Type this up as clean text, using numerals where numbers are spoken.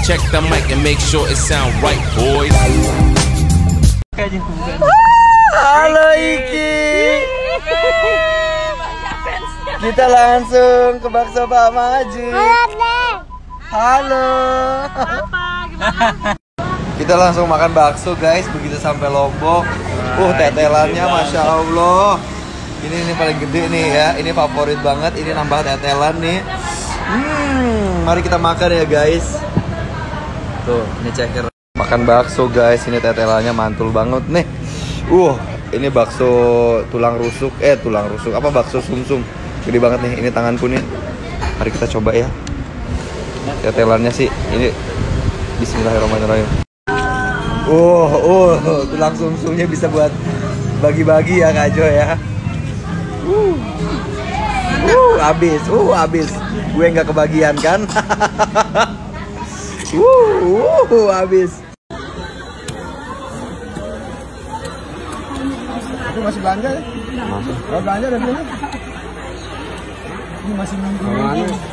Check the mic and make sure it sound right, boys. Halo Iki. Kita langsung ke Bakso Pak Maju. Halo. Kita langsung makan bakso guys. Begitu sampai Lombok, tetelannya masya Allah. Ini paling gede nih ya. Ini favorit banget. Ini nambah tetelan nih. Mari kita makan ya guys. Tuh, ini ceker. Makan bakso guys. Ini tetelannya mantul banget nih. Ini bakso tulang rusuk. Apa bakso sumsum. Gede banget nih. Ini tanganku nih. Mari kita coba ya. Tetelannya sih ini. Bismillahirrahmanirrahim. Tulang sumsumnya bisa buat bagi-bagi ya Kak Jo ya. Habis. Gue nggak kebagian kan? Habis. Itu masih belanja ya? Masih. Belanja dari ini? Ini masih minggu.